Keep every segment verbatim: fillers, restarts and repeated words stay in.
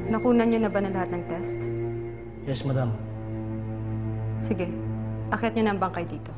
Nakunan niyo na ba ng lahat ng test? Yes, madam. Sige, akyat niyo na ang bangkay dito.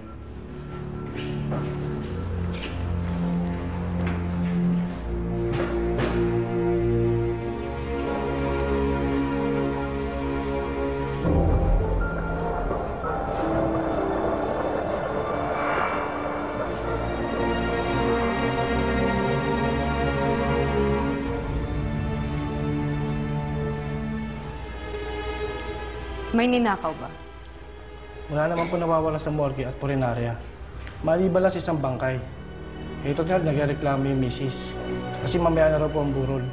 May ninakaw ba? Wala naman po nawawala sa morgue at purinarya. Maliban lang sa isang bangkay. Ito nga, nagreklamo yung misis. Kasi mamaya na raw po ang burol.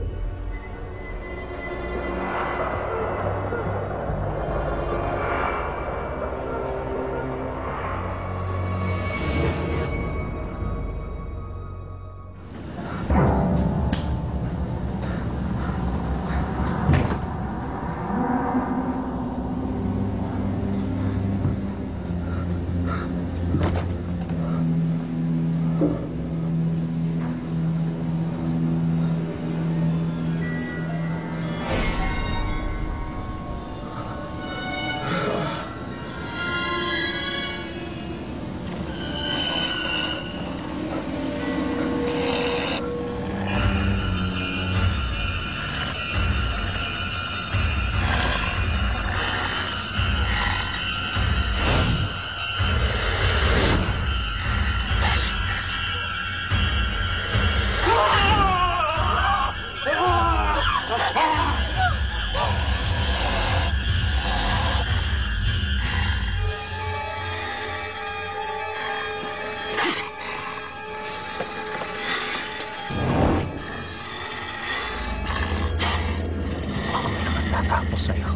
Tapos sa'yo.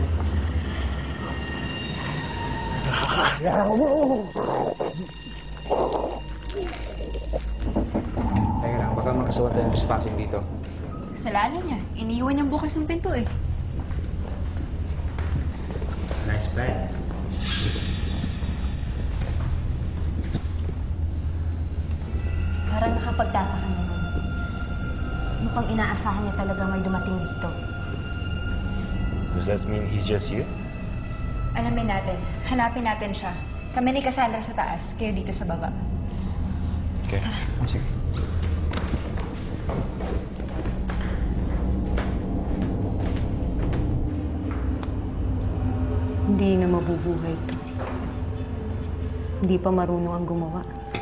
Teka lang, baka magkasuhan tayo ng trespassing dito. Kasalanan niya. Iniiwan niyang bukas ang pinto eh. Nice plan. Parang nakapagtataka naman. Mukhang inaasahan niya talaga may dumating dito. Does that mean he's just you? Alamin natin. Hanapin natin siya. Kami ni Cassandra sa taas, kayo dito sa baba. Okay. Tara. Oh, sige. Hindi na mabubuhay ito. Hindi pa marunong ang gumawa.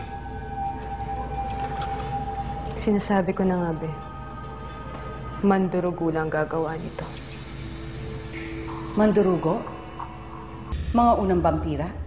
Sinasabi ko na nga, be. Mandurugo lang gagawa nito. Mandurugo? Mga unang vampira?